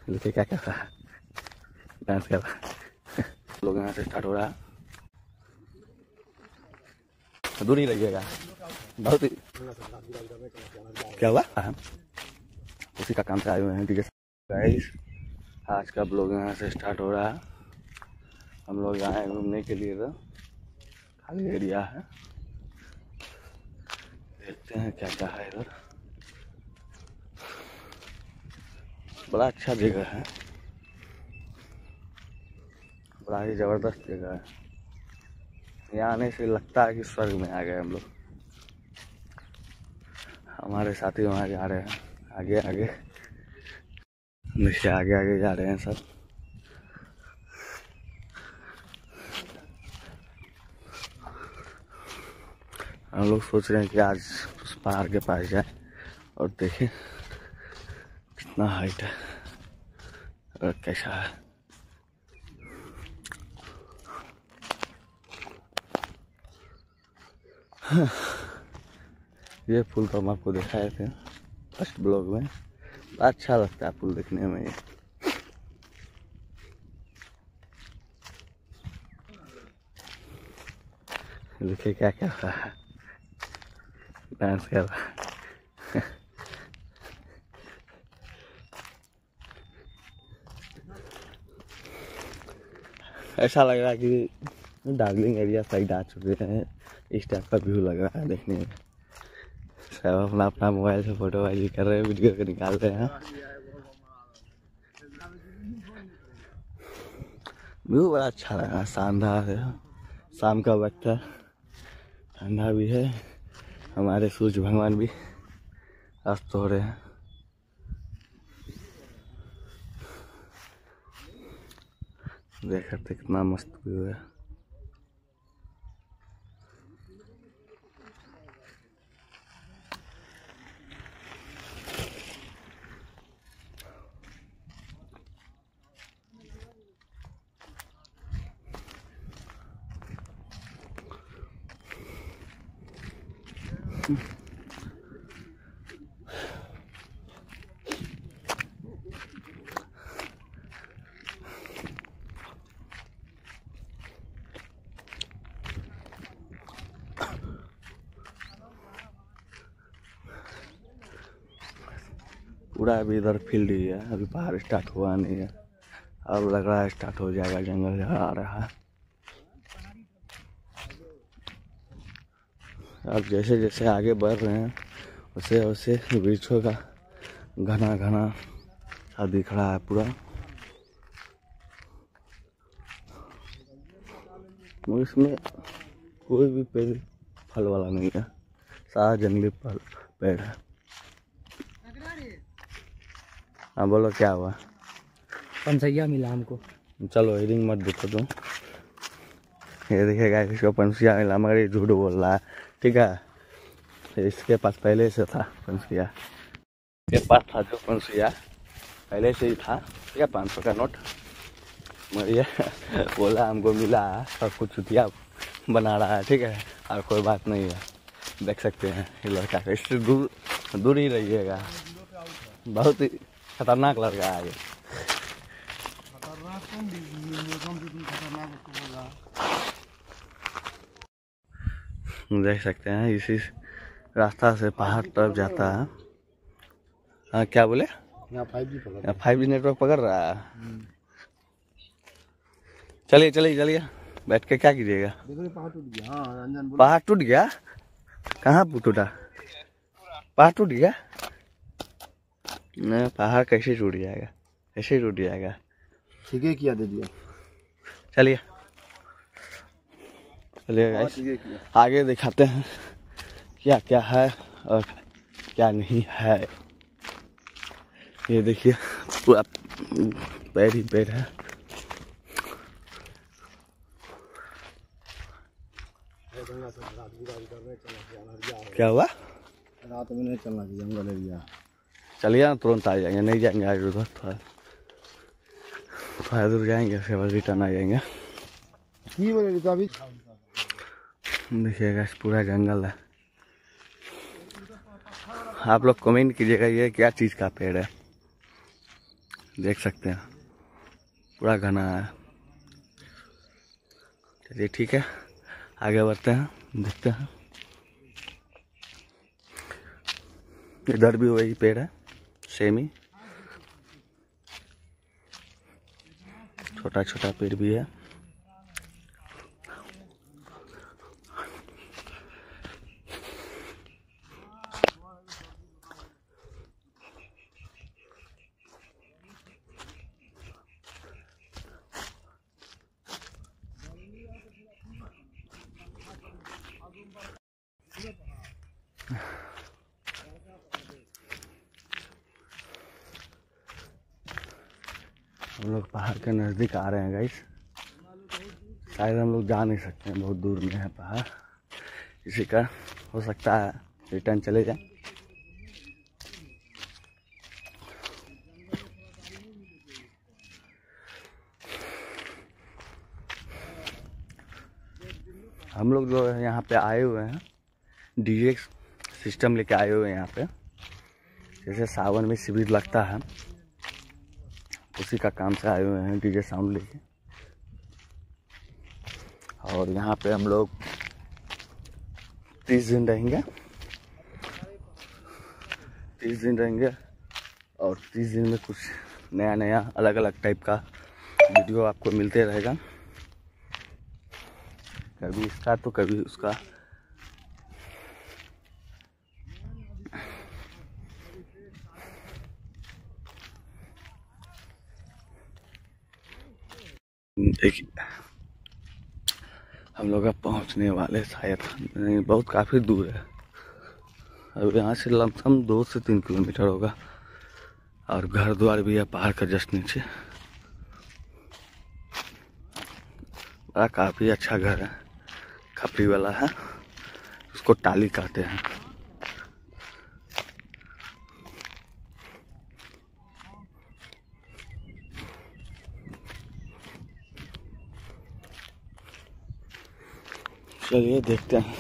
देखिए क्या कर रहा है, डांस कर रहा है। लोग यहाँ से स्टार्ट हो रहा है, दूर ही रहिएगा बहुत ही। क्या हुआ? उसी का काम से आए हुए हैं। ठीक है गाइस, आज का ब्लॉग यहाँ से स्टार्ट हो रहा है। हम लोग आए हैं घूमने के लिए, तो खाली एरिया है, देखते हैं क्या क्या है इधर। बड़ा अच्छा जगह है, बड़ा ही जबरदस्त जगह है। यहाँ आने से लगता है कि स्वर्ग में आ गए हम लोग। हमारे साथी वहाँ जा रहे हैं, आगे आगे नीचे आगे आगे जा रहे हैं सब। हम लोग सोच रहे हैं कि आज उस पहाड़ के पास जाए और देखें कितना हाइट है और कैसा है। ये फूल तो हम आपको दिखाए थे फर्स्ट ब्लॉग में। अच्छा लगता है फूल देखने में। ये देखिए क्या क्या रहा है, डांस कर रहा है। ऐसा लग रहा है कि दार्जिलिंग एरिया साइड आ चुके हैं। इस टाइप का व्यू लग रहा है देखने में। सब अपना अपना मोबाइल से फोटोबाजी कर रहे हैं, वीडियो को निकाल रहे हैं। व्यू बड़ा अच्छा लग रहा है, शानदार है। शाम का वक्त है, ठंडा भी है। हमारे सूर्य भगवान भी अस्त हो रहे हैं। देख सकते कितना मस्त व्यू है। पूरा अभी इधर फील्ड ही है, अभी पहाड़ स्टार्ट हुआ नहीं है। अब लग रहा है स्टार्ट हो जाएगा, जंगल आ रहा है। अब जैसे जैसे आगे बढ़ रहे हैं वैसे वैसे वृक्षों का घना घना सा दिख रहा है पूरा। मगर इसमें कोई भी पेड़ फल वाला नहीं है, सारा जंगली पेड़ है। हाँ बोलो क्या हुआ? पंसैया मिला हमको। चलो हिरिंग मत देखो तुम। ये देखिएगा, इसको पंसिया मिला मगर ये झूठ बोल रहा है। ठीक है, इसके पास पहले से था पंसिया, इसके पास था जो पंसिया पहले से ही था। ठीक है, 500 का नोट। मगर ये बोला हमको मिला है, सब कुछ चुतिया बना रहा है। ठीक है, और कोई बात नहीं है। देख सकते हैं ये लड़का, इससे दूर दूर ही रहिएगा, बहुत ही खतरनाक लड़का है ये। देख सकते हैं इसी रास्ता से पहाड़ तरफ जाता है। हाँ क्या बोले? यहाँ 5G नेटवर्क पकड़ रहा है। चलिए चलिए चलिए, बैठ के क्या कीजिएगा? पहाड़ टूट गया। हाँ, पहाड़ टूट गया? कहाँ टूटा? पहाड़ टूट गया? नहीं, पहाड़ कैसे टूट जाएगा, कैसे टूट जाएगा? ठीक है, किया दे दिया। चलिए चलिए गाइस, आगे दिखाते हैं क्या क्या है और क्या नहीं है। ये देखिए पूरा पेड़ ही पेड़ है। क्या हुआ? रात में नहीं चलना चाहिए, जंगल एरिया। चलिए ना, तुरंत आ जाएंगे। नहीं जाएंगे आगे उधर, थोड़ा दूर जाएंगे, फिर बाद रिटर्न आ जाएंगे। अभी देखिएगा पूरा जंगल है। आप लोग कमेंट कीजिएगा ये क्या चीज़ का पेड़ है। देख सकते हैं पूरा घना है। चलिए ठीक है, आगे बढ़ते हैं, देखते हैं। इधर भी वही पेड़ है, सेम ही, छोटा छोटा पेड़ भी है। हम लोग पहाड़ के नज़दीक आ रहे हैं गाइस। शायद हम लोग जा नहीं सकते हैं, बहुत दूर में है पहाड़। इसी का हो सकता है रिटर्न चले जाए। हम लोग जो है यहाँ पे आए हुए हैं, डीजे सिस्टम लेके आए हुए हैं यहाँ पे। जैसे सावन में शिविर लगता है, उसी का काम से आए हुए हैं, डीजे साउंड लेके। और यहाँ पे हम लोग 30 दिन रहेंगे, 30 दिन रहेंगे। और 30 दिन में कुछ नया नया अलग अलग टाइप का वीडियो आपको मिलते रहेगा, कभी इसका तो कभी उसका। देखिए हम लोग अब पहुंचने वाले, शायद नहीं, बहुत काफ़ी दूर है। अब यहाँ से लमसम 2 से 3 किलोमीटर होगा। और घर द्वार भी है पहाड़ का जस्ट नीचे। बड़ा काफ़ी अच्छा घर है, खपरी वाला है, उसको टाली कहते हैं। चलिए देखते हैं।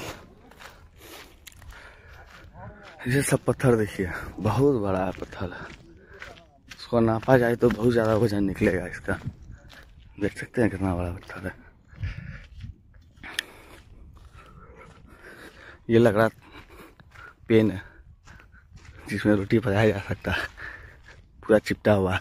ये सब पत्थर देखिए, बहुत बड़ा पत्थर है। इसको नापा जाए तो बहुत ज़्यादा वजन निकलेगा इसका। देख सकते हैं कितना बड़ा पत्थर है। ये लग रहा पेन है जिसमें रोटी पकाया जा सकता है, पूरा चिपटा हुआ।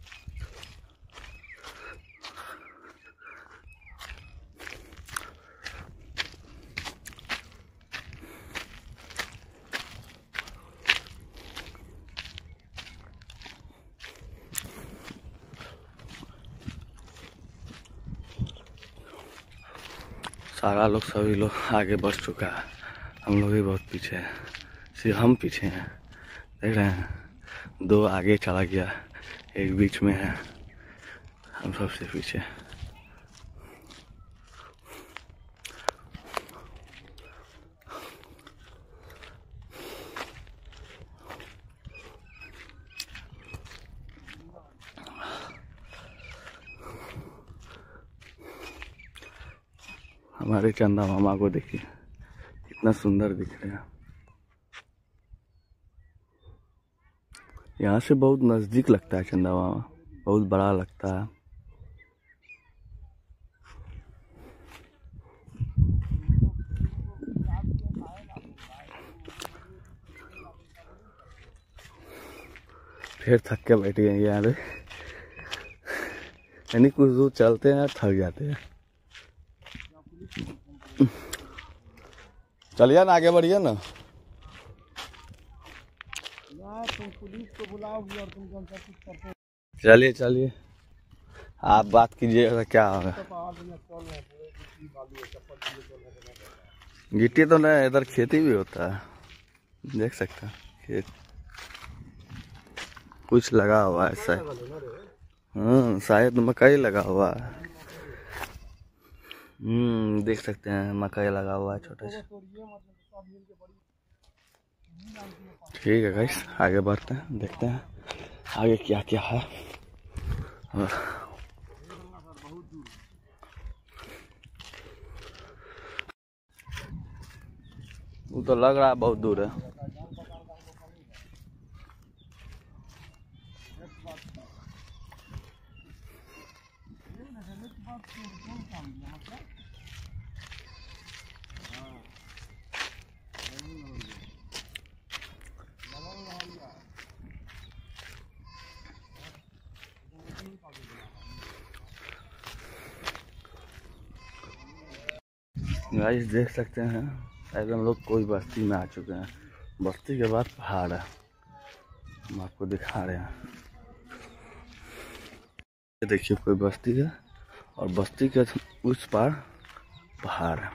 सारा लोग, सभी लोग आगे बढ़ चुका है, हम लोग भी बहुत पीछे हैं। सिर्फ हम पीछे हैं, देख रहे हैं। 2 आगे चला गया, एक बीच में है, हम सबसे पीछे। हमारे चंदा मामा को देखिए, कितना सुंदर दिख रहे हैं। यहाँ से बहुत नज़दीक लगता है चंदा मामा, बहुत बड़ा लगता है। फिर थक के बैठ गए यहाँ पे, यानी कुछ दूर चलते हैं थक जाते हैं। चलिए ना, आगे बढ़िए ना। तुम पुलिस को बुलाओगी और तुम कौन सा कुछ करते हो? चलिए चलिए, आप बात कीजिएगा क्या होगा। गिट्टी तो नहीं, इधर खेती भी होता है, देख सकते हैं खेत कुछ लगा हुआ है शायद। हाँ शायद मकई लगा हुआ है। देख सकते हैं मकई लगा हुआ है छोटा सा। ठीक है गाइस, आगे बढ़ते हैं, देखते हैं आगे क्या क्या है। और वो तो लग रहा है बहुत दूर है। गाइस देख सकते हैं शायद हम लोग कोई बस्ती में आ चुके हैं। बस्ती के बाद पहाड़ है, हम आपको दिखा रहे हैं। देखिए कोई बस्ती है और बस्ती के उस पार पहाड़ है।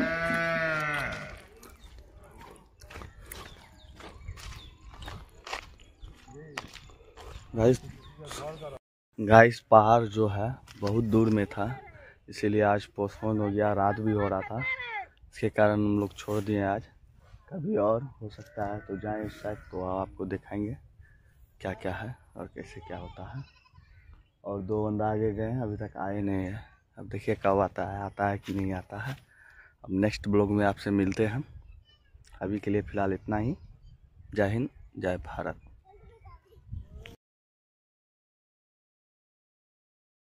गाइस पहाड़ जो है बहुत दूर में था, इसीलिए आज पोस्टपोन हो गया। रात भी हो रहा था, इसके कारण हम लोग छोड़ दिए। आज कभी और हो सकता है तो जाएं इस साइड, तो आपको दिखाएंगे क्या क्या है और कैसे क्या होता है। और 2 बंदा आगे गए हैं, अभी तक आए नहीं है। अब देखिए कब आता है कि नहीं आता है। अब नेक्स्ट ब्लॉग में आपसे मिलते हैं। अभी के लिए फ़िलहाल इतना ही। जय हिंद, जय भारत।